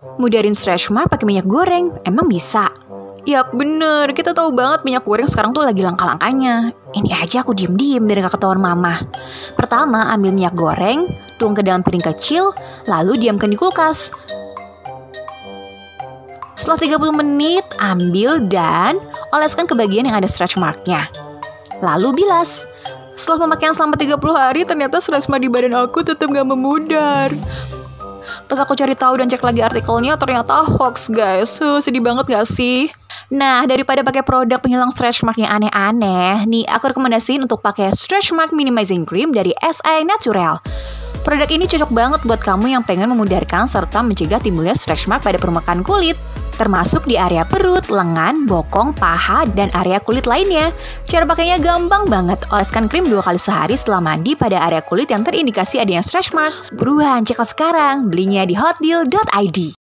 Mudarin stretch mark pakai minyak goreng, emang bisa? Yap, bener. Kita tahu banget minyak goreng sekarang tuh lagi langka-langkanya. Ini aja aku diem-diem biar gak ketahuan mama. Pertama, ambil minyak goreng, tuang ke dalam piring kecil, lalu diamkan di kulkas. Setelah 30 menit, ambil dan oleskan ke bagian yang ada stretch marknya. Lalu bilas. Setelah pemakaian selama 30 hari, ternyata stretch mark di badan aku tetap gak memudar. Pas aku cari tahu dan cek lagi artikelnya, ternyata hoax guys. Sedih banget gak sih? Nah, daripada pakai produk penghilang stretch mark yang aneh-aneh, nih aku rekomendasiin untuk pakai Stretch Mark Minimizing Cream dari SI Natural. Produk ini cocok banget buat kamu yang pengen memudarkan serta mencegah timbulnya stretch mark pada permukaan kulit, termasuk di area perut, lengan, bokong, paha, dan area kulit lainnya. Cara pakainya gampang banget. Oleskan krim 2 kali sehari setelah mandi pada area kulit yang terindikasi adanya stretch mark. Buruan, check out sekarang. Belinya di hotdeal.id.